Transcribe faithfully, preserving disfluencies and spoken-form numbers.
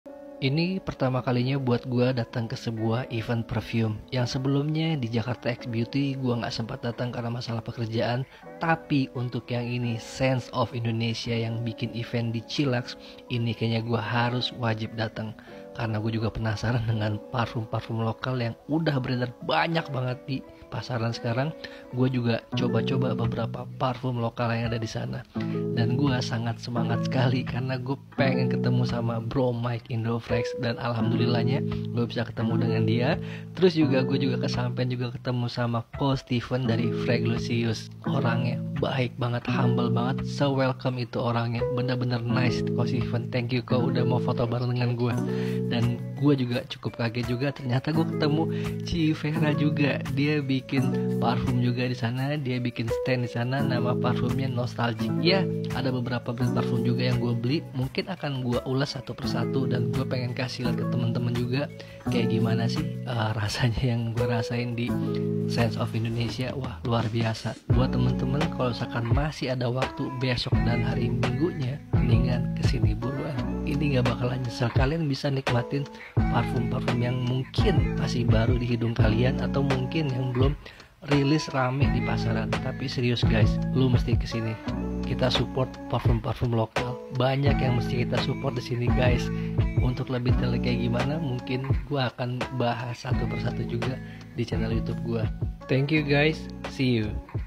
Ini pertama kalinya buat gue datang ke sebuah event perfume. Yang sebelumnya di Jakarta X Beauty gue gak sempat datang karena masalah pekerjaan. Tapi untuk yang ini, Sense of Indonesia yang bikin event di Cilax, ini kayaknya gue harus wajib datang. Karena gue juga penasaran dengan parfum-parfum lokal yang udah beredar banyak banget di pasaran sekarang. Gue juga coba-coba beberapa parfum lokal yang ada di sana. Dan gue sangat semangat sekali karena gue pengen ketemu sama Bro Mike Indofrex. Dan alhamdulillahnya gue bisa ketemu dengan dia. Terus juga gue juga kesampean juga ketemu sama Ko Steven dari Fraglicious. Orangnya baik banget, humble banget, so welcome itu orangnya. Bener-bener nice Ko Steven. Thank you Ko udah mau foto bareng dengan gue. Dan gue juga cukup kaget juga, ternyata gue ketemu Ci Vera juga. Dia bikin parfum juga di sana, dia bikin stand di sana, nama parfumnya Nostalgic. Ya, ada beberapa brand parfum juga yang gue beli, mungkin akan gue ulas satu persatu dan gue pengen kasih lihat ke teman-teman juga kayak gimana sih uh, rasanya yang gue rasain di Sense of Indonesia. Wah, luar biasa. Buat teman-teman kalau misalkan masih ada waktu besok dan hari Minggunya, mendingan kesini buruan. Ini gak bakalan nyesel. Kalian bisa nikmatin parfum-parfum yang mungkin masih baru di hidung kalian, atau mungkin yang belum rilis rame di pasaran. Tapi serius guys, lu mesti kesini. Kita support parfum-parfum lokal. Banyak yang mesti kita support di sini guys. Untuk lebih detail kayak gimana, mungkin gua akan bahas satu persatu juga di channel YouTube gua. Thank you guys, see you.